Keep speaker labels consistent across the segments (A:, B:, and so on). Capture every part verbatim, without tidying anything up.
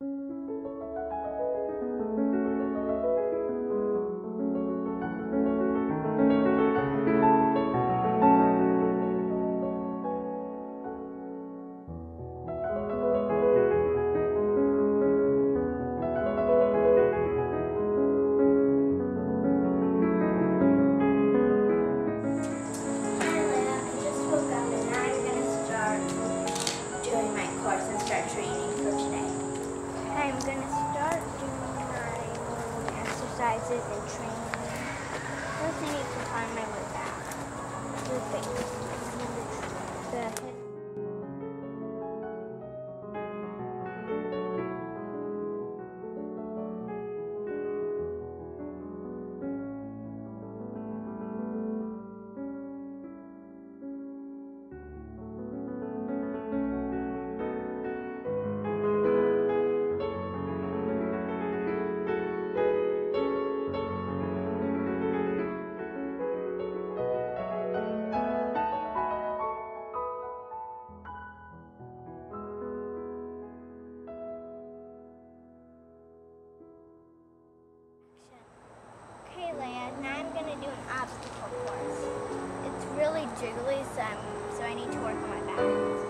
A: I'm going to start doing my exercises and training. First I need to find my way back. The base. The head. Okay, Leia, now I'm going to do an obstacle course. It's really jiggly, so, I'm, so I need to work on my balance.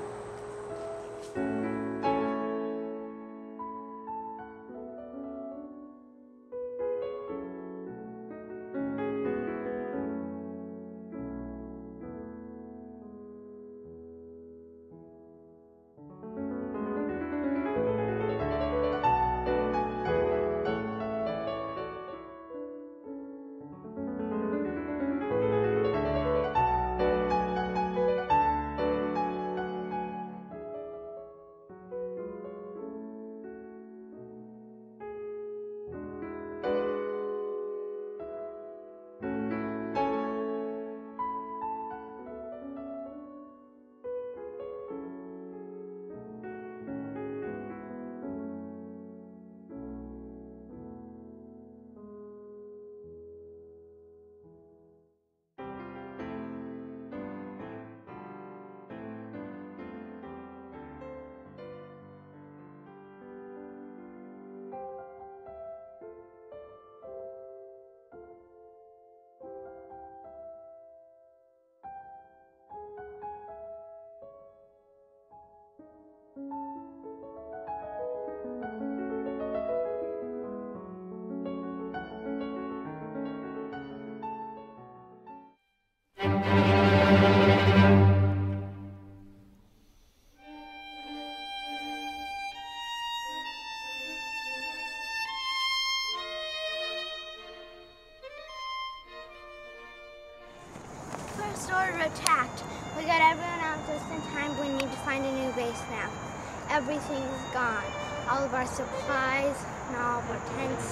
A: First order attacked. We got everyone out just in time. We need to find a new base now. Everything is gone. All of our supplies and all of our tents.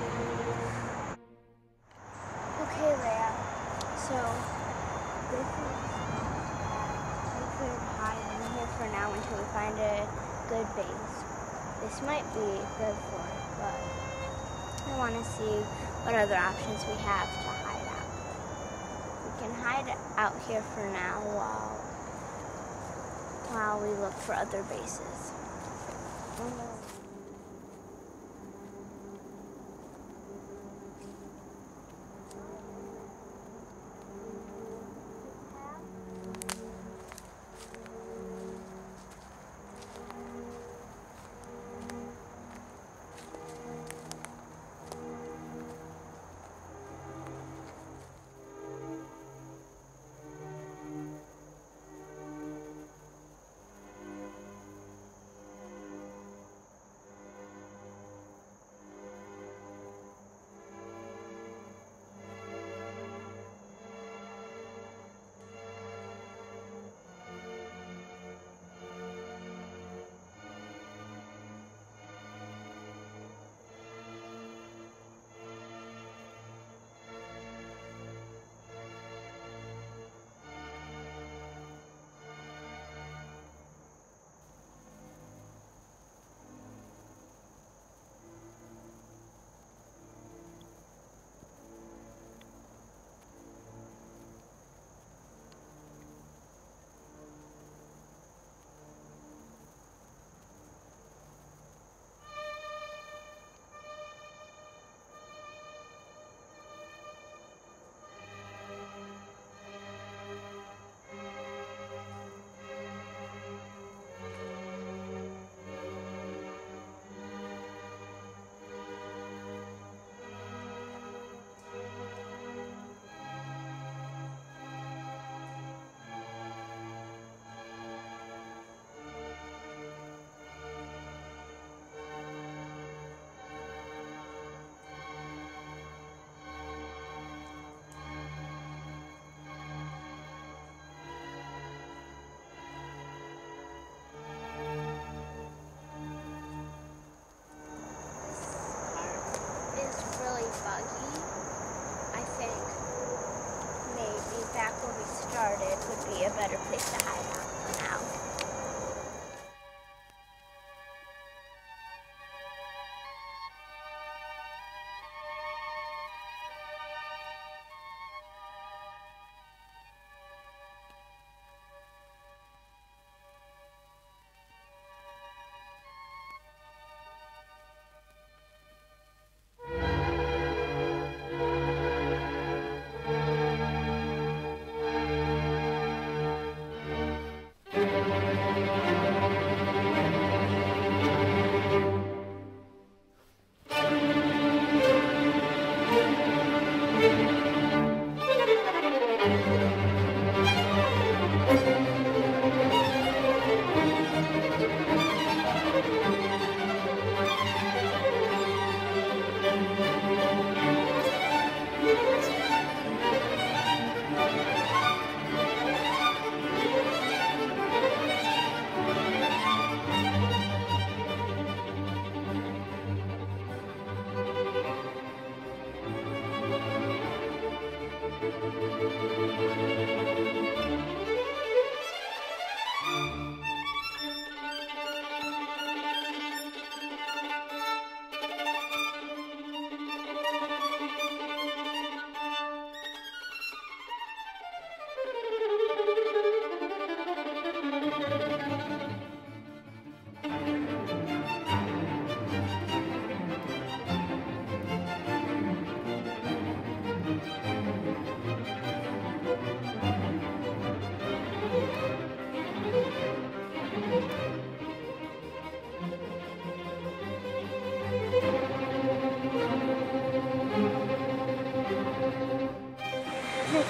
A: Okay, Leia. So this is we could hide in here for now until we find a good base. This might be good for it, but I want to see what other options we have to hide out. We can hide out here for now while while we look for other bases.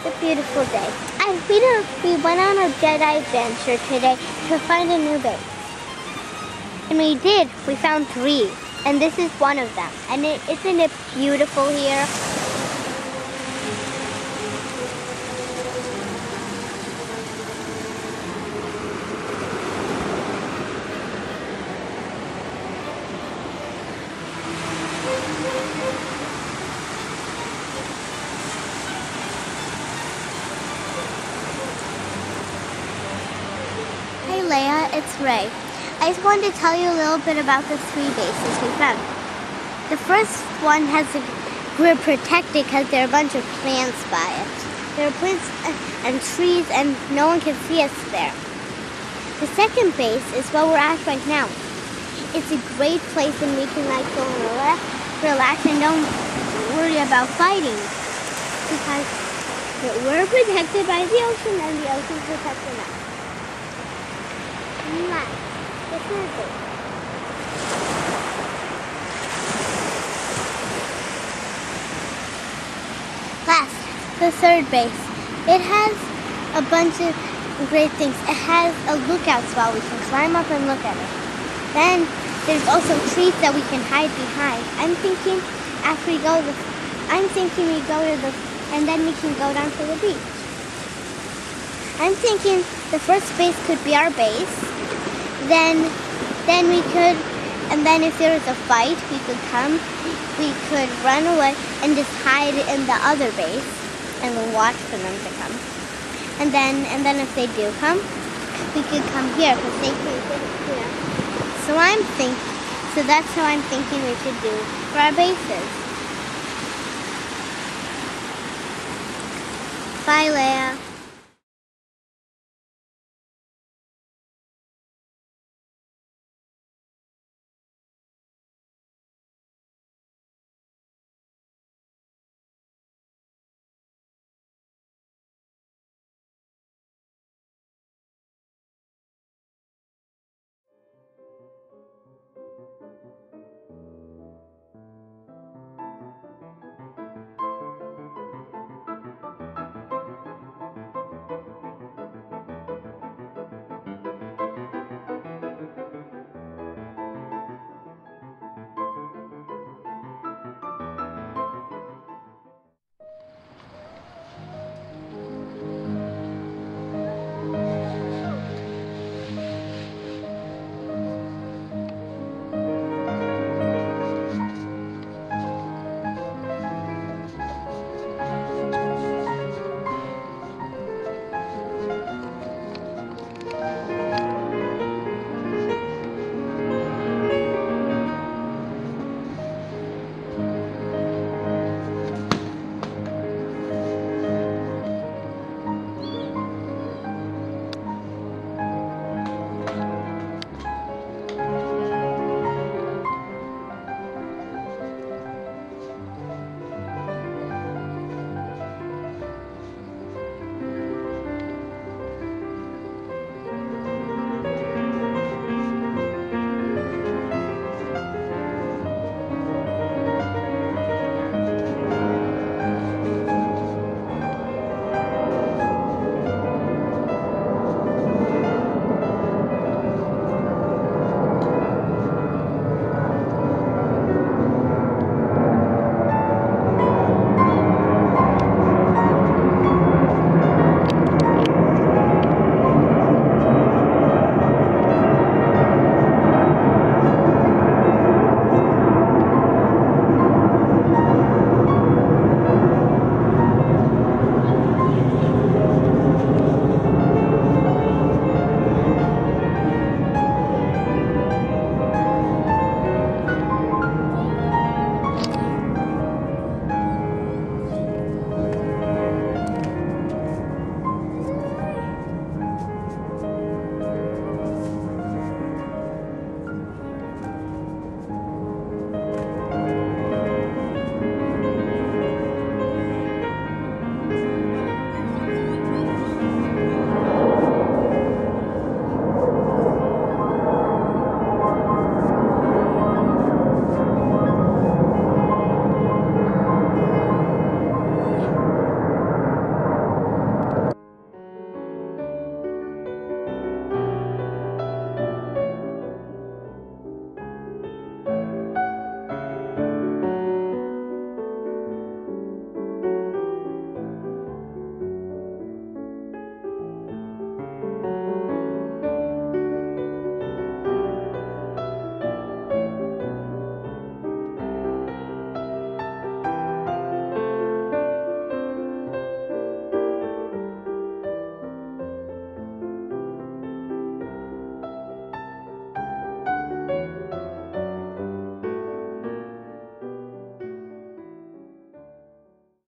A: It's a beautiful day. I, we, don't, we went on a Jedi adventure today to find a new base. And we did. We found three. And this is one of them. And it, isn't it beautiful here? Hey Leia, it's Ray. I just wanted to tell you a little bit about the three bases we found. The first one has a, we're protected because there are a bunch of plants by it. There are plants and trees and no one can see us there. The second base is where we're at right now. It's a great place and we can like go and relax, relax and don't worry about fighting. Because we're protected by the ocean and the ocean's protecting us. Last, the third base. Last, the third base. It has a bunch of great things. It has a lookout spot. We can climb up and look at it. Then there's also trees that we can hide behind. I'm thinking after we go to the, I'm thinking we go to the, and then we can go down to the beach. I'm thinking the first base could be our base. Then, then we could, and then if there was a fight, we could come, we could run away and just hide in the other base, and we'll watch for them to come. And then, and then if they do come, we could come here because they can't get it here. So I'm think, so that's how I'm thinking we should do for our bases. Bye, Leia.